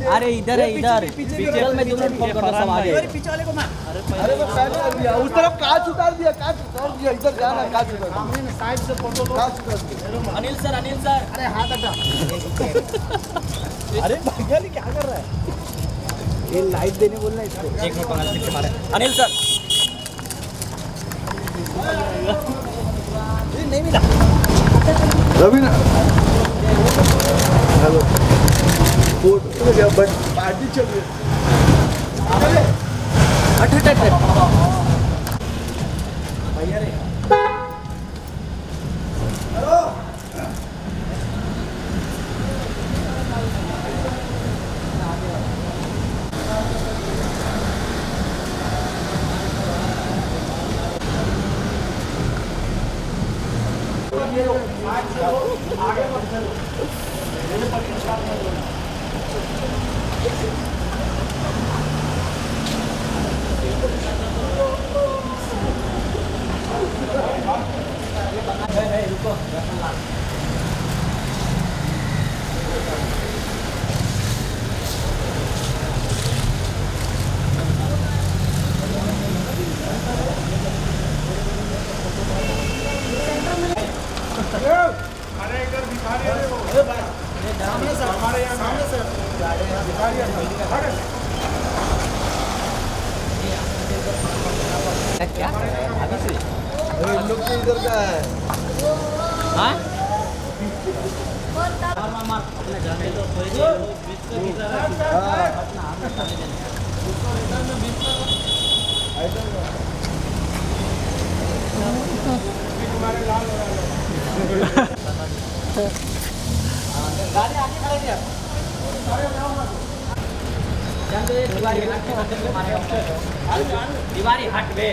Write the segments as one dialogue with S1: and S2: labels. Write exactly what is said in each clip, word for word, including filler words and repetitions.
S1: अरे इधर है इधर पिक्चर में तुम लोग फोन करना सब आगे पीछे वाले को मार
S2: अरे मैं पैक कर दिया उस तरफ कांच उतार दिया कांच उतार दिया इधर जाना कांच उतार
S3: सामने साइड से फोटो लो
S2: कांच उतार दिया
S1: अनिल सर अनिल सर
S3: अरे हाथ हटा
S2: अरे भैया ये क्या कर रहा है
S3: ये लाइट देने बोलना इसको
S1: एक मिनट पंगा पीछे मारे अनिल सर
S2: ये नहीं मिला रवीना हेलो फोटो क्या बट पार्टी चल रही है
S1: हट हट हट
S2: भैया रे हेलो आगे बढ़ चलो मेरे पर स्टार्ट कर दो
S1: रुको
S3: अरे इधर भिखारी है वो सामने से हमारे यहाँ सामने से भिखारी है
S1: क्या अभी से
S2: अरे इन लोग तो इधर का है
S1: हाँ मार मार मार अपने जाने दो थोड़ी देर बीच को किधर है अपना हाथ में खाने देने उसको इधर में बीच में
S2: आइटम
S3: तुम्हारे लाल हो रहा है
S1: गाड़ी आगे खड़े दिया जान दे दीवारी हट के हट के मारे दीवारी हट बे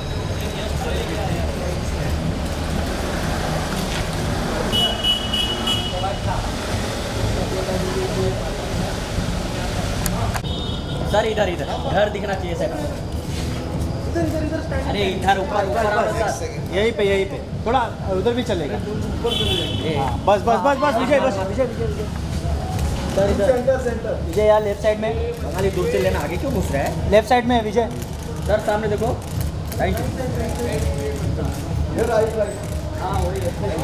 S1: सर इधर इधर घर दिखना चाहिए सर
S2: इधर इधर इधर स्टैंड
S1: अरे इधर ऊपर ऊपर
S3: यहीं पे यहीं पे थोड़ा उधर भी चलेगा हाँ, बस बस बस बस विजय बस विजय विजय विजय
S1: सर इधर
S2: सेंटर सेंटर
S1: विजय यार लेफ्ट साइड में बंगाली दूर से लेना आगे क्यों घुस रहा है
S3: लेफ्ट साइड में है विजय
S1: सर सामने देखो थैंक यू
S2: ये राइट राइट
S1: हाँ वही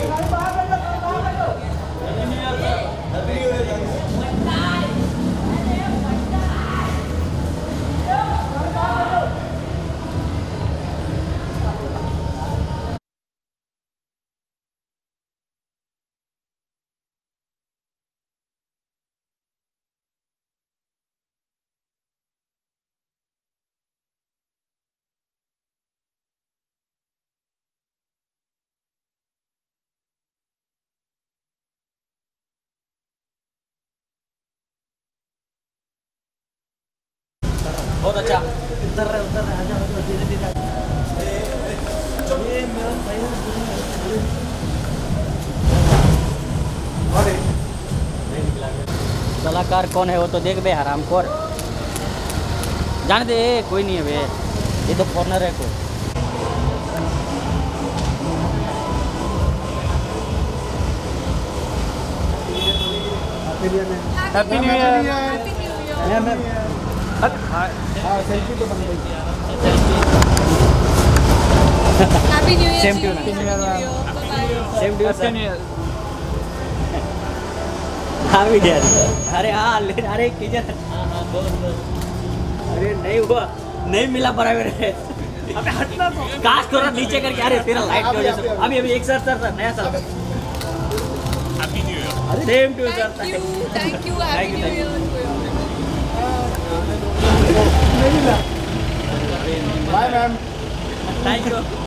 S1: बहुत अच्छा उधर रहे उधर रहे आजा धीरे धीरे ये मेरा भाई कलाकार कौन है वो तो देख बे हरामखोर जाने दे कोई नहीं है बे ये तो फॉरनर है कोई
S3: happy new year
S2: ma'am ma'am हाँ सेल्फी तो बन गई
S4: Happy New Year.
S1: Same to you.
S4: Happy New Year. Bye-bye.
S1: Same to you
S3: happy new year
S1: हाँ भी यार अरे हाँ ले अरे किधर अरे नहीं हुआ नहीं मिला बराबर है
S3: अबे हटना तो
S1: काश थोड़ा नीचे करके अरे तेरा लाइट की वजह से अभी अभी एक सर सर सर नया sir
S3: happy new year
S1: same to sir
S4: Thank you. Thank you. Happy
S1: Thank you,
S4: New
S1: thank
S4: Year.
S2: नहीं मिला बाय मैम
S1: थैंक यू